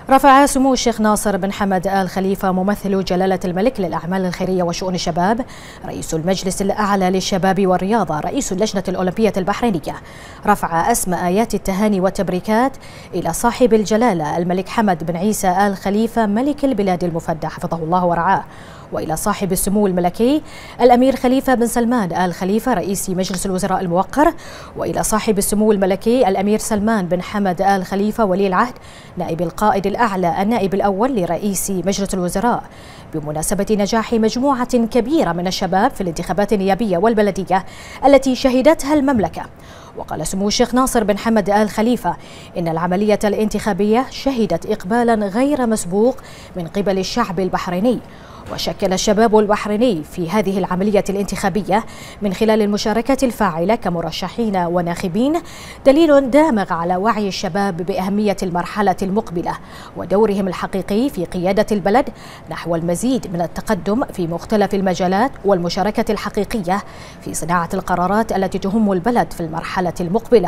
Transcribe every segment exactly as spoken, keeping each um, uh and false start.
رفع سمو الشيخ ناصر بن حمد آل خليفة ممثل جلالة الملك للأعمال الخيرية وشؤون الشباب، رئيس المجلس الأعلى للشباب والرياضة، رئيس اللجنة الأولمبية البحرينية، رفع أسمى آيات التهاني والتبريكات إلى صاحب الجلالة الملك حمد بن عيسى آل خليفة ملك البلاد المفدى حفظه الله ورعاه، وإلى صاحب السمو الملكي الأمير خليفة بن سلمان آل خليفة رئيس مجلس الوزراء الموقر، وإلى صاحب السمو الملكي الأمير سلمان بن حمد آل خليفة ولي العهد نائب القائد الأعلى النائب الأول لرئيس مجلس الوزراء، بمناسبة نجاح مجموعة كبيرة من الشباب في الانتخابات النيابية والبلدية التي شهدتها المملكة. وقال سمو الشيخ ناصر بن حمد آل خليفة إن العملية الانتخابية شهدت إقبالا غير مسبوق من قبل الشعب البحريني، وشكل الشباب البحريني في هذه العملية الانتخابية من خلال المشاركة الفاعلة كمرشحين وناخبين دليل دامغ على وعي الشباب بأهمية المرحلة المقبلة ودورهم الحقيقي في قيادة البلد نحو المزيد من التقدم في مختلف المجالات والمشاركة الحقيقية في صناعة القرارات التي تهم البلد في المرحلة المقبلة.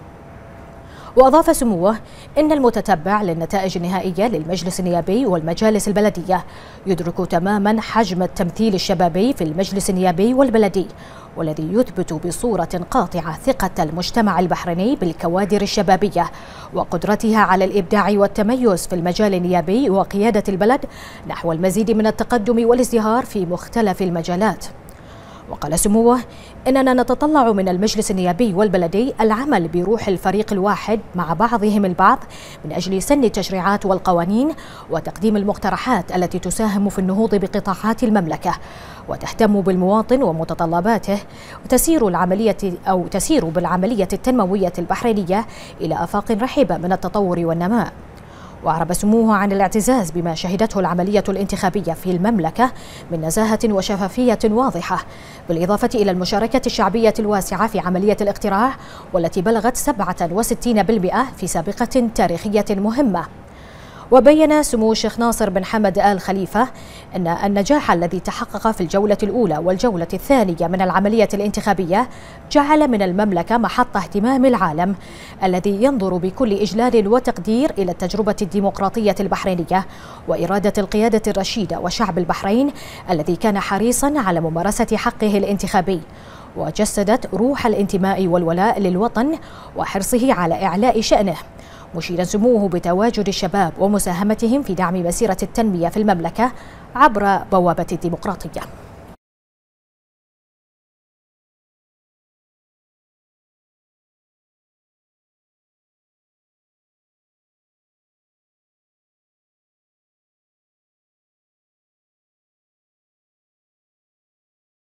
وأضاف سموه إن المتتبع للنتائج النهائية للمجلس النيابي والمجالس البلدية يدرك تماما حجم التمثيل الشبابي في المجلس النيابي والبلدي، والذي يثبت بصورة قاطعة ثقة المجتمع البحريني بالكوادر الشبابية وقدرتها على الإبداع والتميز في المجال النيابي وقيادة البلد نحو المزيد من التقدم والازدهار في مختلف المجالات. وقال سموه إننا نتطلع من المجلس النيابي والبلدي العمل بروح الفريق الواحد مع بعضهم البعض من أجل سن التشريعات والقوانين وتقديم المقترحات التي تساهم في النهوض بقطاعات المملكة وتهتم بالمواطن ومتطلباته، وتسير العملية أو تسير بالعملية التنموية البحرينية إلى آفاق رحبة من التطور والنماء. وأعرب سموه عن الاعتزاز بما شهدته العملية الانتخابية في المملكة من نزاهة وشفافية واضحة، بالإضافة إلى المشاركة الشعبية الواسعة في عملية الاقتراع والتي بلغت سبعة وستين بالمئة في سابقة تاريخية مهمة. وبين سمو الشيخ ناصر بن حمد آل خليفة أن النجاح الذي تحقق في الجولة الأولى والجولة الثانية من العملية الانتخابية جعل من المملكة محط اهتمام العالم الذي ينظر بكل إجلال وتقدير إلى التجربة الديمقراطية البحرينية وإرادة القيادة الرشيدة وشعب البحرين الذي كان حريصا على ممارسة حقه الانتخابي، وجسدت روح الانتماء والولاء للوطن وحرصه على إعلاء شأنه، مشيرا سموه بتواجد الشباب ومساهمتهم في دعم مسيرة التنمية في المملكة عبر بوابة الديمقراطية.